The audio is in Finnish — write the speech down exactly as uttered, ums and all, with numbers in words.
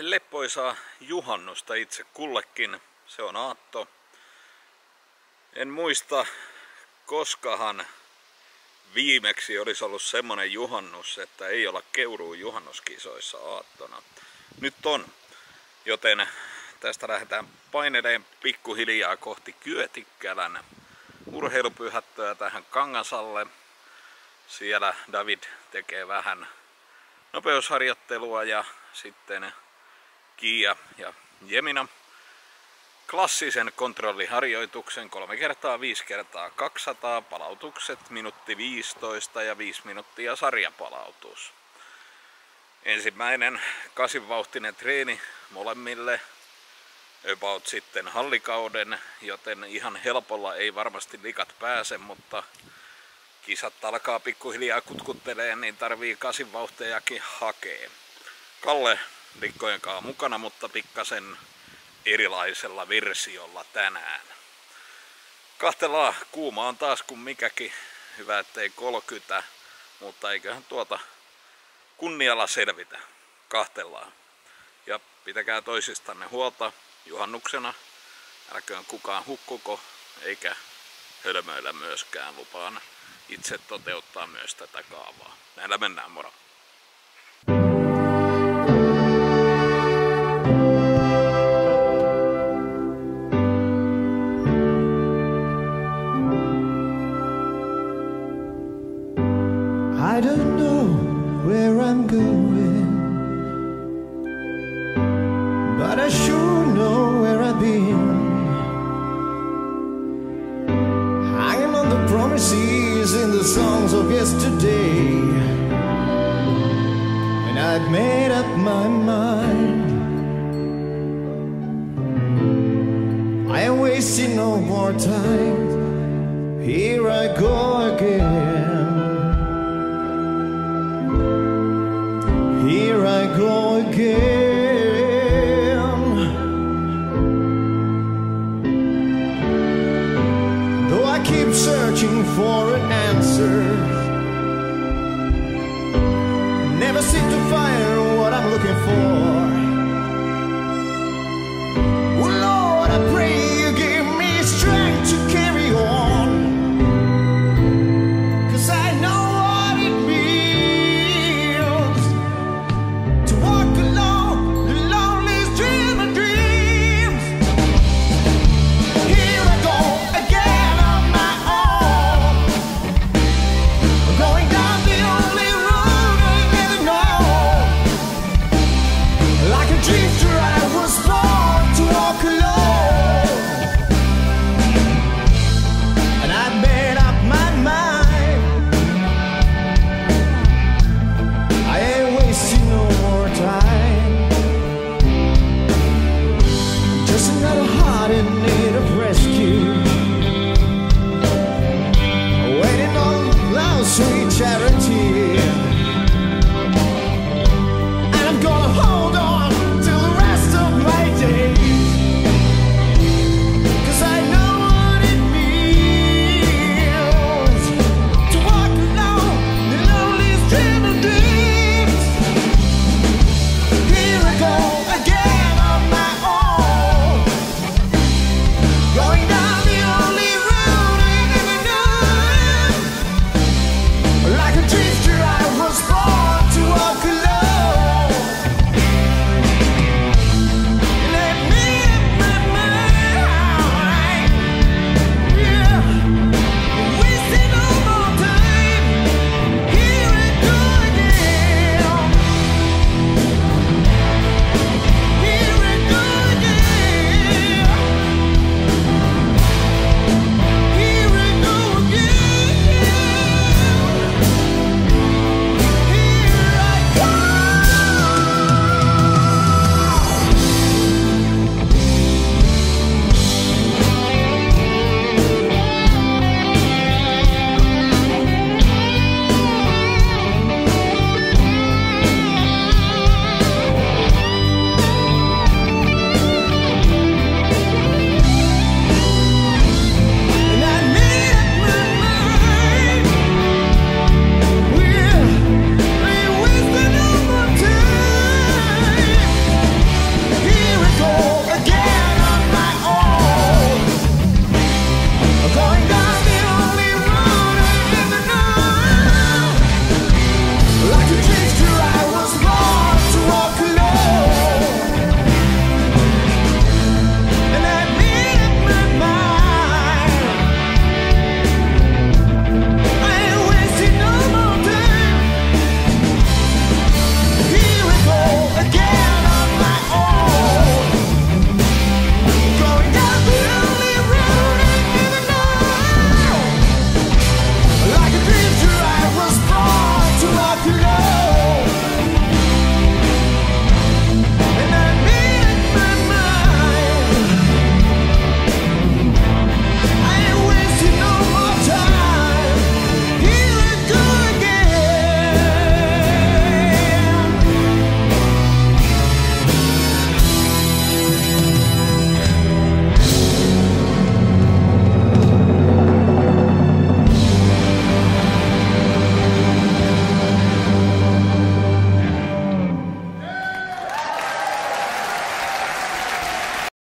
leppoisaa juhannusta itse kullekin. Se on aatto. En muista, koskahan viimeksi olisi ollut semmonen juhannus, että ei olla Keuruun juhannuskisoissa aattona. Nyt on, joten tästä lähdetään paineleen pikkuhiljaa kohti Kyötikkälän urheilupyhättöä tähän Kangasalle. Siellä David tekee vähän nopeusharjoittelua ja sitten Kiia ja Jemina klassisen kontrolliharjoituksen kolme kertaa viisi kertaa kaksisataa, palautukset minuutti viisitoista ja viisi minuuttia sarjapalautus. Ensimmäinen kasivauhtinen treeni molemmille about sitten hallikauden, joten ihan helpolla ei varmasti likat pääse, mutta kisat alkaa pikkuhiljaa kutkutteleen, niin tarvii kasivauhtejakin hakea. Kalle likkojen kanssa mukana, mutta pikkasen erilaisella versiolla tänään. Kahtelaa, kuuma on taas kuin mikäkin. Hyvä ettei kolkytä, mutta eiköhän tuota kunnialla selvitä. Kahtelaa. Ja pitäkää toisistanne huolta juhannuksena. Älköön kukaan hukkuko, eikä hölmöillä myöskään. Lupaan itse toteuttaa myös tätä kaavaa. Näillä mennään, moro! I don't know where I'm going, but I sure know where I've been. Hanging on the promises in the songs of yesterday. When I'd made up my mind, I ain't wasting no more time. Here I go again. Here I go again. Though I keep searching for an answer, never seem to find what I'm looking for.